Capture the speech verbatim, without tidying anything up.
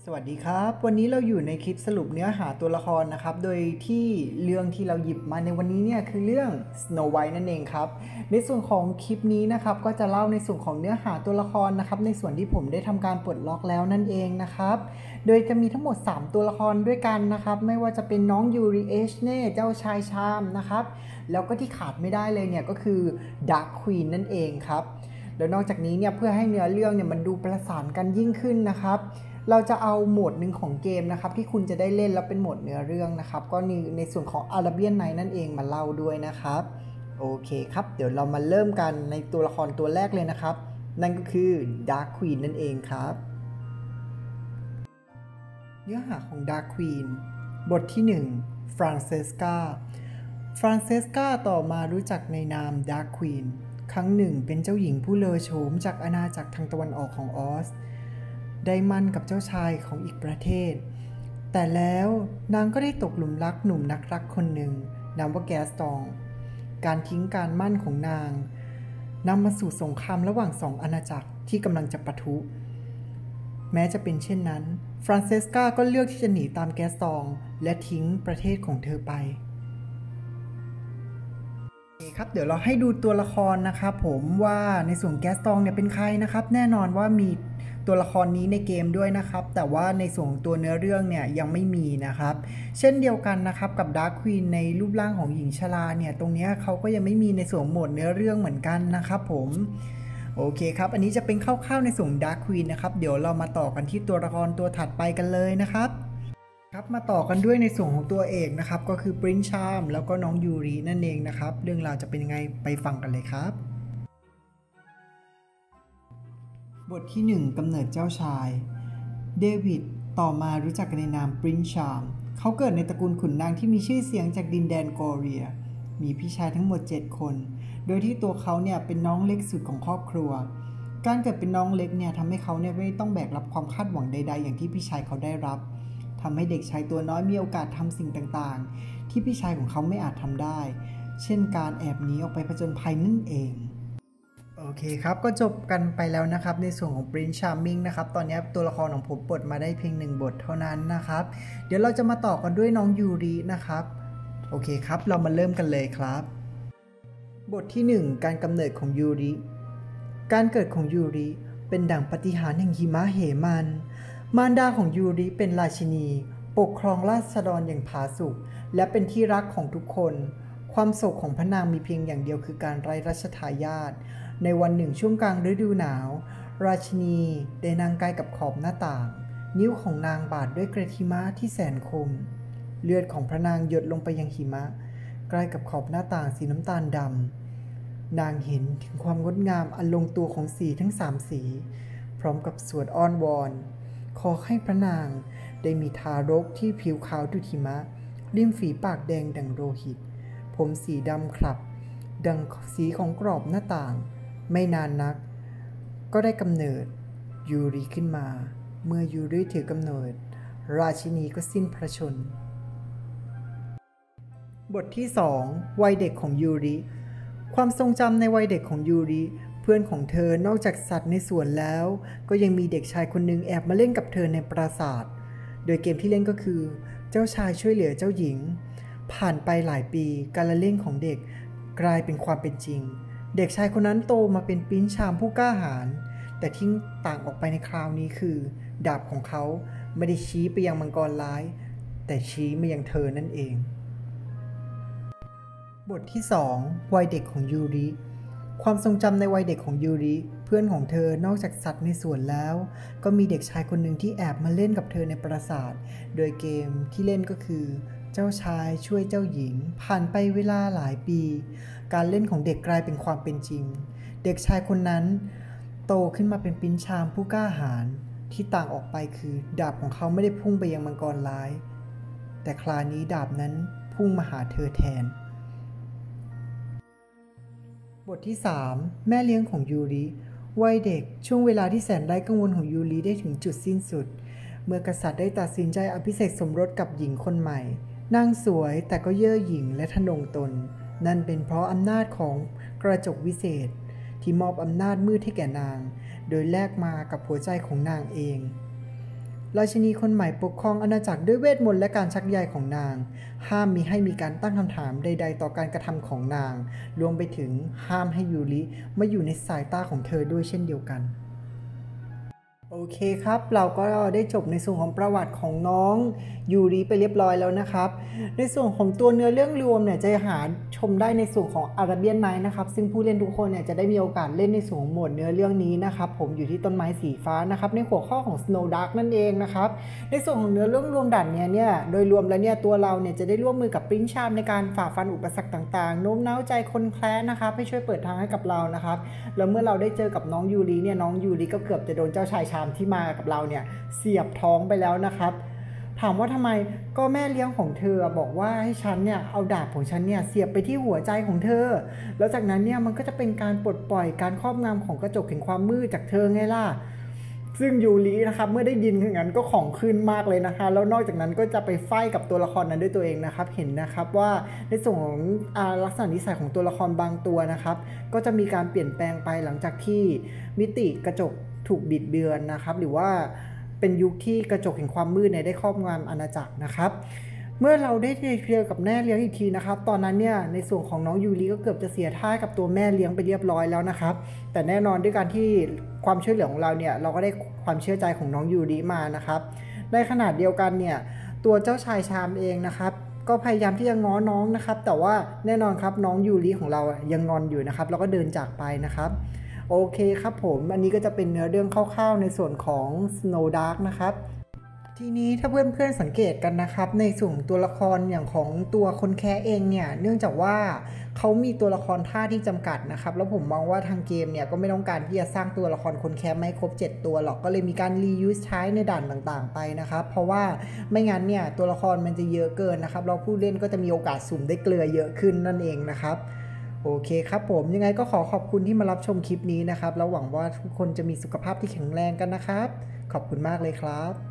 สวัสดีครับวันนี้เราอยู่ในคลิปสรุปเนื้อหาตัวละครนะครับโดยที่เรื่องที่เราหยิบมาในวันนี้เนี่ยคือเรื่อง Snow White นั่นเองครับในส่วนของคลิปนี้นะครับก็จะเล่าในส่วนของเนื้อหาตัวละครนะครับในส่วนที่ผมได้ทำการปลดล็อกแล้วนั่นเองนะครับโดยจะมีทั้งหมดสามตัวละครด้วยกันนะครับไม่ว่าจะเป็นน้องยูริเอชเน่เจ้าชายชามนะครับแล้วก็ที่ขาดไม่ได้เลยเนี่ยก็คือ Dark Queen นั่นเองครับแล้วนอกจากนี้เนี่ยเพื่อให้เนื้อเรื่องเนี่ยมันดูประสานกันยิ่งขึ้นนะครับเราจะเอาโหมดหนึ่งของเกมนะครับที่คุณจะได้เล่นแล้วเป็นโหมดเนื้อเรื่องนะครับก็ในในส่วนของ Arabian Night นั่นเองมาเล่าด้วยนะครับโอเคครับเดี๋ยวเรามาเริ่มกันในตัวละครตัวแรกเลยนะครับนั่นก็คือ Dark Queen นั่นเองครับเนื้อหาของ Dark Queen บทที่หนึ่ง Francesca Francesca ต่อมารู้จักในนาม Dark Queen ครั้งหนึ่งเป็นเจ้าหญิงผู้เลอโฉมจากอาณาจักรทางตะวันออกของออสได้มั่นกับเจ้าชายของอีกประเทศแต่แล้วนางก็ได้ตกหลุมรักหนุ่มนักรักคนหนึ่งนามว่าแกสตองการทิ้งการมั่นของนางนำมาสู่สงครามระหว่างสองอาณาจักรที่กำลังจะปะทุแม้จะเป็นเช่นนั้นฟรานเซสกาก็เลือกที่จะหนีตามแกสตองและทิ้งประเทศของเธอไปครับเดี๋ยวเราให้ดูตัวละครนะครับผมว่าในส่วนแกสตองเนี่ยเป็นใครนะครับแน่นอนว่ามีตัวละครนี้ในเกมด้วยนะครับแต่ว่าในส่วนตัวเนื้อเรื่องเนี่ยยังไม่มีนะครับเช่นเดียวกันนะครับกับ Dark Queen ในรูปร่างของหญิงชราเนี่ยตรงนี้เขาก็ยังไม่มีในส่วนโหมดเนื้อเรื่องเหมือนกันนะครับผมโอเคครับอันนี้จะเป็นคร่าวๆในส่วน Dark Queen นะครับเดี๋ยวเรามาต่อกันที่ตัวละครตัวถัดไปกันเลยนะครับครับมาต่อกันด้วยในส่วนของตัวเอกนะครับก็คือ Prince Charm แล้วก็น้องยูรินั่นเองนะครับเรื่องราวจะเป็นยังไงไปฟังกันเลยครับบทที่หนึ่งกำเนิดเจ้าชายเดวิดต่อมารู้จักกันในนาม Prince Charm เขาเกิดในตระกูลขุนนางที่มีชื่อเสียงจากดินแดนกอเรียมีพี่ชายทั้งหมดเจ็ดคนโดยที่ตัวเขาเนี่ยเป็นน้องเล็กสุดของครอบครัวการเกิดเป็นน้องเล็กเนี่ยทำให้เขาเนี่ยไม่ต้องแบกรับความคาดหวังใดๆอย่างที่พี่ชายเขาได้รับทำให้เด็กชายตัวน้อยมีโอกาสทำสิ่งต่างๆที่พี่ชายของเขาไม่อาจทำได้เช่นการแอบหนีออกไปผจญภัยนั่นเองโอเคครับก็จบกันไปแล้วนะครับในส่วนของ Prince Charming นะครับตอนนี้ตัวละครของผมปลดมาได้เพียงหนึ่งบทเท่านั้นนะครับเดี๋ยวเราจะมาต่อกันด้วยน้องยูรินะครับโอเคครับเรามาเริ่มกันเลยครับบทที่หนึ่งการกำเนิดของยูริการเกิดของยูริเป็นดั่งปาฏิหาริย์แห่งหิมะเหมันมารดาของยูริเป็นราชินีปกครองราษฎรอย่างผาสุกและเป็นที่รักของทุกคนความโศกของพระนางมีเพียงอย่างเดียวคือการไร้รัชทายาทในวันหนึ่งช่วงกลางฤดูหนาวราชินีได้นั่งใกล้กับขอบหน้าต่างนิ้วของนางบาดด้วยเกล็ดหิมะที่แสนคมเลือดของพระนางหยดลงไปยังหิมะใกล้กับขอบหน้าต่างสีน้ำตาลดำนางเห็นถึงความงดงามอันลงตัวของสีทั้งสามสีพร้อมกับสวดอ้อนวอนขอให้พระนางได้มีทารกที่ผิวขาวดุจหิมะริมฝีปากแดงดังโลหิตผมสีดำคลับดังสีของกรอบหน้าต่างไม่นานนักก็ได้กำเนิดยูริขึ้นมาเมื่อยูริถือกำเนิดราชินีก็สิ้นพระชนม์บทที่สองวัยเด็กของยูริความทรงจำในวัยเด็กของยูริเพื่อนของเธอนอกจากสัตว์ในสวนแล้วก็ยังมีเด็กชายคนหนึ่งแอบมาเล่นกับเธอในปราสาทโดยเกมที่เล่นก็คือเจ้าชายช่วยเหลือเจ้าหญิงผ่านไปหลายปีการละเล่นของเด็กกลายเป็นความเป็นจริงเด็กชายคนนั้นโตมาเป็นปรินซ์ชามผู้กล้าหาญแต่ที่ต่างออกไปในคราวนี้คือดาบของเขาไม่ได้ชี้ไปยังมังกรร้ายแต่ชี้มายังเธอนั่นเองบทที่สองวัยเด็กของยูริความทรงจำในวัยเด็กของยูริเพื่อนของเธอนอกจากสัตว์ในสวนแล้วก็มีเด็กชายคนหนึ่งที่แอบมาเล่นกับเธอในปราสาทโดยเกมที่เล่นก็คือเจ้าชายช่วยเจ้าหญิงผ่านไปเวลาหลายปีการเล่นของเด็กกลายเป็นความเป็นจริงเด็กชายคนนั้นโตขึ้นมาเป็นปรินซ์ชามผู้กล้าหาญที่ต่างออกไปคือดาบของเขาไม่ได้พุ่งไปยังมังกรร้ายแต่คราวนี้ดาบนั้นพุ่งมาหาเธอแทนบทที่สามแม่เลี้ยงของยูริวัยเด็กช่วงเวลาที่แสนไร้กังวลของยูริได้ถึงจุดสิ้นสุดเมื่อกษัตริย์ได้ตัดสินใจอภิเษกสมรสกับหญิงคนใหม่นางสวยแต่ก็เย่อหยิ่งและทะนงตนนั่นเป็นเพราะอำนาจของกระจกวิเศษที่มอบอำนาจมืดให้แก่นางโดยแลกมากับหัวใจของนางเองราชินีคนใหม่ปกครองอาณาจักรด้วยเวทมนต์และการชักใยของนางห้ามมิให้มีการตั้งคำถามใดๆต่อการกระทำของนางรวมไปถึงห้ามให้ยูริมาอยู่ในสายตาของเธอด้วยเช่นเดียวกันโอเคครับเราก็ได้จบในส่วนของประวัติของน้องยูริไปเรียบร้อยแล้วนะครับในส่วนของตัวเนื้อเรื่องรวมเนี่ยจะหาชมได้ในส่วนของ Arabian Nights นะครับซึ่งผู้เล่นทุกคนเนี่ยจะได้มีโอกาสเล่นในส่วนของโหมดเนื้อเรื่องนี้นะครับผมอยู่ที่ต้นไม้สีฟ้านะครับในหัวข้อของ Snow Dark นั่นเองนะครับในส่วนของเนื้อเรื่องรวมด่านเนี่ยเนี่ยโดยรวมแล้วเนี่ยตัวเราเนี่ยจะได้ร่วมมือกับปริ้นชามในการฝ่าฟันอุปสรรคต่างๆโน้มน้าวใจคนแคว้นนะครับให้ช่วยเปิดทางให้กับเรานะครับแล้วเมื่อเราได้เจอกับน้องยูริเนี่ยน้องยูริก็เกือบจะโดนเจ้าชายชามที่มากับเราเนี่ยเสียบท้องไปแล้วนะครับถามว่าทำไมก็แม่เลี้ยงของเธอบอกว่าให้ฉันเนี่ยเอาดาบของฉันเนี่ยเสียบไปที่หัวใจของเธอแล้วจากนั้นเนี่ยมันก็จะเป็นการปลดปล่อยการครอบงำของกระจกแห่งความมืดจากเธอไงล่ะซึ่งยูรินะครับเมื่อได้ยินอย่างนั้นก็ของขึ้นมากเลยนะคะแล้วนอกจากนั้นก็จะไปไฟกับตัวละครนั้นด้วยตัวเองนะครับเห็นนะครับว่าในส่วนของลักษณะนิสัยของตัวละครบางตัวนะครับก็จะมีการเปลี่ยนแปลงไปหลังจากที่มิติกระจกถูกบิดเบือนนะครับหรือว่าเป็นยุคที่กระจกแห่งความมืดเนี่ยได้ครอบงำอาณาจักรนะครับเมื่อเราได้เคลียร์กับแม่เลี้ยงอีกทีนะครับตอนนั้นเนี่ยในส่วนของน้องยูริก็เกือบจะเสียท่ากับตัวแม่เลี้ยงไปเรียบร้อยแล้วนะครับแต่แน่นอนด้วยการที่ความช่วยเหลือของเราเนี่ยเราก็ได้ความเชื่อใจของน้องยูริมานะครับในขณะเดียวกันเนี่ยตัวเจ้าชายชามเองนะครับก็พยายามที่จะง้อน้องนะครับแต่ว่าแน่นอนครับน้องยูริของเรายังงอนอยู่นะครับแล้วก็เดินจากไปนะครับโอเคครับผมอันนี้ก็จะเป็นเนื้อเรื่องคร่าวๆในส่วนของ Snow Dark นะครับทีนี้ถ้าเพื่อนๆสังเกตกันนะครับในส่วนตัวละครอย่างของตัวคนแคร์เองเนี่ยเนื่องจากว่าเขามีตัวละครท่าที่จำกัดนะครับแล้วผมมองว่าทางเกมเนี่ยก็ไม่ต้องการที่จะสร้างตัวละครคนแคร์ไม่ครบเจ็ดตัวหรอกก็เลยมีการรียูสใช้ในด่านต่างๆไปนะครับเพราะว่าไม่งั้นเนี่ยตัวละครมันจะเยอะเกินนะครับเราผู้เล่นก็จะมีโอกาสสุ่มได้เกลือเยอะขึ้นนั่นเองนะครับโอเคครับผมยังไงก็ขอขอบคุณที่มารับชมคลิปนี้นะครับแล้วหวังว่าทุกคนจะมีสุขภาพที่แข็งแรงกันนะครับขอบคุณมากเลยครับ